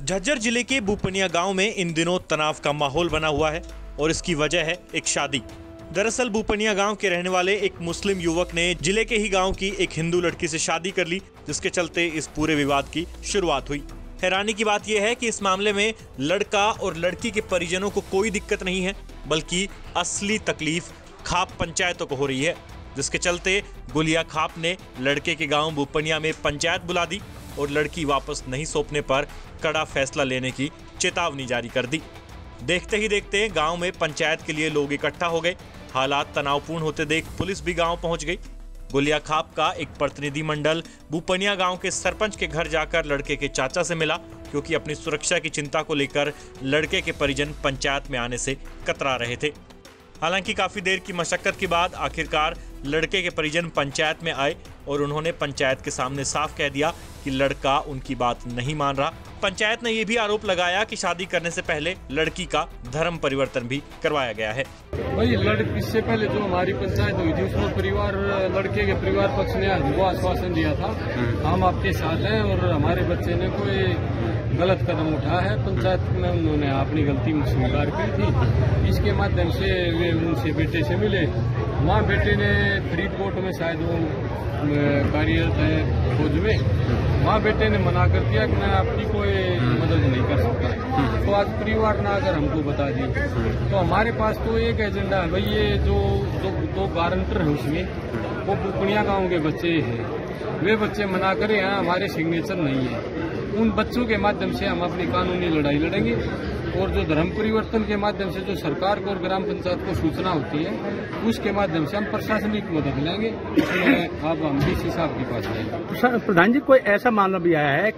झज्जर जिले के बुपनिया गांव में इन दिनों तनाव का माहौल बना हुआ है और इसकी वजह है एक शादी। दरअसल बुपनिया गांव के रहने वाले एक मुस्लिम युवक ने जिले के ही गांव की एक हिंदू लड़की से शादी कर ली, जिसके चलते इस पूरे विवाद की शुरुआत हुई। हैरानी की बात यह है कि इस मामले में लड़का और लड़की के परिजनों को कोई दिक्कत नहीं है, बल्कि असली तकलीफ खाप पंचायतों को हो रही है, जिसके चलते गुलिया खाप ने लड़के के गांव बुपनिया में पंचायत बुला दी और लड़की वापस नहीं सौंपने पर कड़ा फैसला लेने की चेतावनी जारी कर दी। देखते ही देखते गांव में पंचायत के लिए लोग इकट्ठा हो गए। हालात तनावपूर्ण होते देख पुलिस भी गांव पहुंच गई। गुलिया खाप का एक प्रतिनिधि मंडल बुपनिया गांव के सरपंच के घर जाकर लड़के के चाचा से मिला, क्योंकि अपनी सुरक्षा की चिंता को लेकर लड़के के परिजन पंचायत में आने से कतरा रहे थे। हालांकि काफी देर की मशक्कत के बाद आखिरकार लड़के के परिजन पंचायत में आए और उन्होंने पंचायत के सामने साफ कह दिया कि लड़का उनकी बात नहीं मान रहा। पंचायत ने यह भी आरोप लगाया कि शादी करने से पहले लड़की का धर्म परिवर्तन भी करवाया गया है। भाई इससे पहले जो हमारी पंचायत हुई थी उसमें लड़के के परिवार पक्ष ने वो आश्वासन दिया था हम आपके साथ हैं और हमारे बच्चे ने कोई गलत कदम उठाया है। पंचायत में उन्होंने अपनी गलती स्वीकार की थी। इसके माध्यम से वे उनसे बेटे से मिले। वहाँ बेटे ने फरीदकोट में शायद वो कार्यरत है फौज में, वहाँ बेटे ने मना कर दिया कि मैं आपकी कोई मदद नहीं कर सकता। तो आज परिवार ने अगर हमको बता दी तो हमारे पास तो एक एजेंडा है भाई, ये जो दो गारंटर है उसमें वो बुपनिया गाँव के बच्चे हैं, वे बच्चे मना करे यहाँ हमारे सिग्नेचर नहीं है। उन बच्चों के माध्यम से हम अपनी कानूनी लड़ाई लड़ेंगे और जो धर्म परिवर्तन के माध्यम से जो सरकार को और ग्राम पंचायत को सूचना होती है उसके माध्यम से हम प्रशासनिक मदद लेंगे। उसमें अब हम डीसी साहब के पास आएंगे। प्रधान जी, कोई ऐसा मामला भी आया है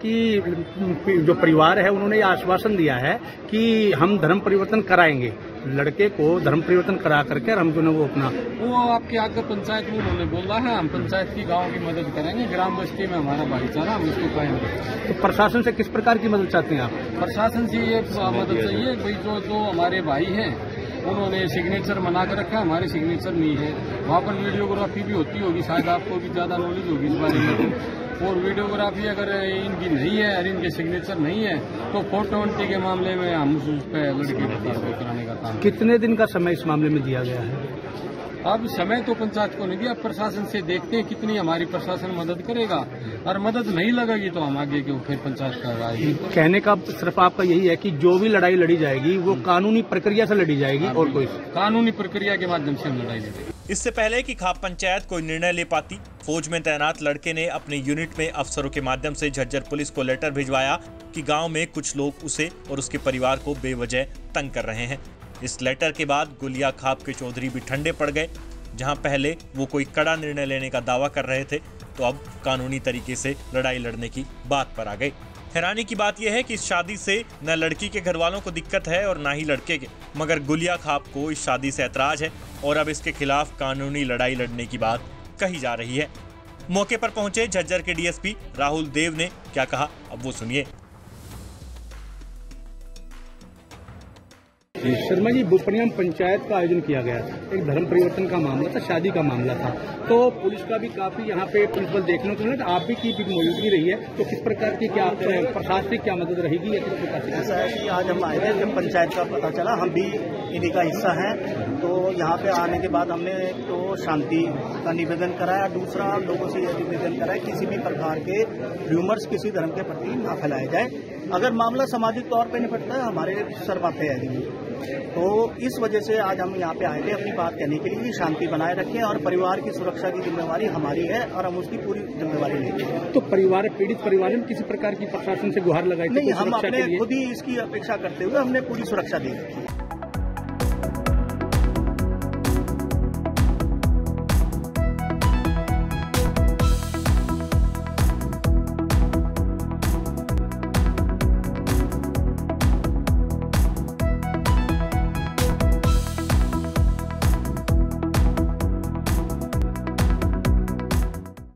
कि जो परिवार है उन्होंने ये आश्वासन दिया है कि हम धर्म परिवर्तन कराएंगे, लड़के को धर्म परिवर्तन करा करके हम जो वो अपना वो आपके आगे पंचायत में उन्होंने बोला है हम पंचायत की गाँव की मदद करेंगे। ग्राम बस्ती में हमारा भाईचारा हम इसको कायम रखेंगे। तो प्रशासन से किस प्रकार की मदद चाहते हैं आप? प्रशासन से ये मदद चाहिए भाई, जो हमारे भाई हैं उन्होंने सिग्नेचर बना कर रखा है, हमारे सिग्नेचर नहीं है। वहाँ पर वीडियोग्राफी भी होती होगी, शायद आपको भी ज्यादा नॉलेज होगी इस बारे में। और वीडियोग्राफी अगर इनकी नहीं है और इनके सिग्नेचर नहीं है तो 420 के मामले में हम उस पर लड़के की कार्रवाई कराने का काम। कितने दिन का समय इस मामले में दिया गया है? अब समय तो पंचायत को नहीं दिया, प्रशासन से देखते हैं कितनी हमारी प्रशासन मदद करेगा और मदद नहीं लगेगी तो हम आगे के फिर पंचायत करवाएगी। कहने का सिर्फ आपका यही है कि जो भी लड़ाई लड़ी जाएगी वो कानूनी प्रक्रिया से लड़ी जाएगी और कोई कानूनी प्रक्रिया के माध्यम से हम लड़ाई लड़ेंगे। इससे पहले कि खाप पंचायत कोई निर्णय ले पाती, फौज में तैनात लड़के ने अपने यूनिट में अफसरों के माध्यम से झज्जर पुलिस को लेटर भिजवाया कि गांव में कुछ लोग उसे और उसके परिवार को बेवजह तंग कर रहे हैं। इस लेटर के बाद गुलिया खाप के चौधरी भी ठंडे पड़ गए। जहां पहले वो कोई कड़ा निर्णय लेने का दावा कर रहे थे, तो अब कानूनी तरीके से लड़ाई लड़ने की बात पर आ गए। हैरानी की बात यह है कि इस शादी से न लड़की के घर वालों को दिक्कत है और न ही लड़के के, मगर गुलिया खाप को इस शादी से ऐतराज है और अब इसके खिलाफ कानूनी लड़ाई लड़ने की बात कही जा रही है। मौके पर पहुंचे झज्जर के डीएसपी राहुल देव ने क्या कहा, अब वो सुनिए। शर्मा जी, बुपनिया पंचायत का आयोजन किया गया था, एक धर्म परिवर्तन का मामला था, शादी का मामला था, तो पुलिस का भी काफी यहाँ पे पुलिस बल देखने को मिला, आप भी की मौजूदगी रही है, तो किस प्रकार की क्या प्रशासनिक क्या मदद रहेगी? ऐसा है कि आज हम आए थे, जब पंचायत का पता चला हम भी इन्हीं का हिस्सा हैं, तो यहाँ पे आने के बाद हमने तो शांति का निवेदन कराया। दूसरा, लोगों से यह निवेदन कराया किसी भी प्रकार के र्यूमर्स किसी धर्म के प्रति ना फैलाए जाए। अगर मामला सामाजिक तौर पे निपटता है हमारे सर माथे आएगी। तो इस वजह से आज हम यहाँ पे आए थे अपनी बात कहने के लिए, शांति बनाए रखें और परिवार की सुरक्षा की जिम्मेवारी हमारी है और हम उसकी पूरी जिम्मेवारी लेंगे। तो पीड़ित परिवार में किसी प्रकार की प्रशासन से गुहार लगाई? नहीं, हम अपने खुद ही इसकी अपेक्षा करते हुए हमने पूरी सुरक्षा दी।